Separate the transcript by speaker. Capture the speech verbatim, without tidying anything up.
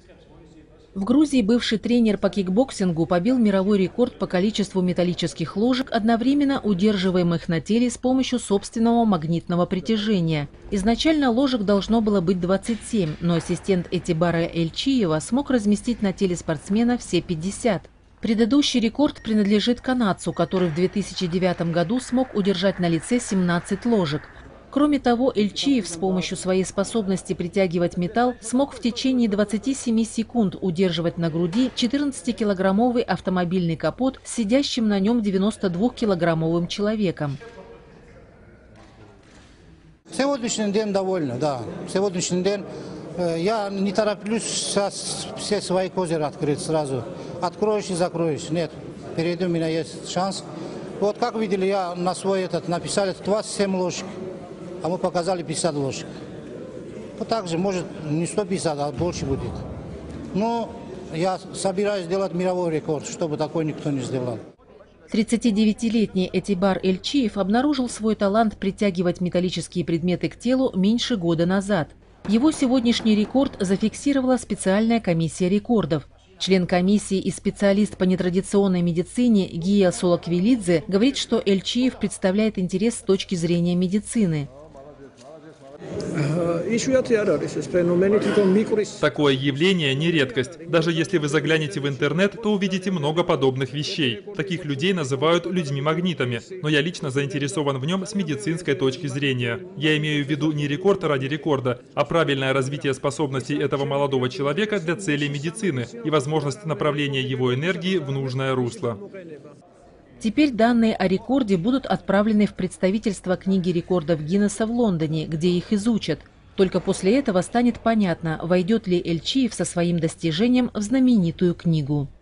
Speaker 1: В Грузии бывший тренер по кикбоксингу побил мировой рекорд по количеству металлических ложек, одновременно удерживаемых на теле с помощью собственного магнитного притяжения. Изначально ложек должно было быть двадцать семь, но ассистент Этибара Эльчиева смог разместить на теле спортсмена все пятьдесят. Предыдущий рекорд принадлежит канадцу, который в две тысячи девятом году смог удержать на лице семнадцать ложек. Кроме того, Эльчиев с помощью своей способности притягивать металл смог в течение двадцати семи секунд удерживать на груди четырнадцатикилограммовый автомобильный капот с сидящим на нем девяностодвухкилограммовым человеком.
Speaker 2: Сегодняшний день довольно, да. Сегодняшний день э, я не тороплюсь сейчас все свои козыри открыть сразу. Откроешь и закроешь. Нет, впереди у меня есть шанс. Вот как видели, я на свой этот написали двадцать семь ложек. А мы показали пятьдесят ложек. Вот так же, может, не сто пятьдесят, а больше будет. Но я собираюсь сделать мировой рекорд, чтобы такой никто не сделал.
Speaker 1: тридцатидевятилетний Этибар Эльчиев обнаружил свой талант притягивать металлические предметы к телу меньше года назад. Его сегодняшний рекорд зафиксировала специальная комиссия рекордов. Член комиссии и специалист по нетрадиционной медицине Гия Солоквилидзе говорит, что Эльчиев представляет интерес с точки зрения медицины.
Speaker 3: Такое явление не редкость. Даже если вы заглянете в интернет, то увидите много подобных вещей. Таких людей называют людьми-магнитами. Но я лично заинтересован в нем с медицинской точки зрения. Я имею в виду не рекорд ради рекорда, а правильное развитие способностей этого молодого человека для целей медицины и возможность направления его энергии в нужное русло.
Speaker 1: Теперь данные о рекорде будут отправлены в представительство книги рекордов Гиннесса в Лондоне, где их изучат. Только после этого станет понятно, войдет ли Эльчиев со своим достижением в знаменитую книгу.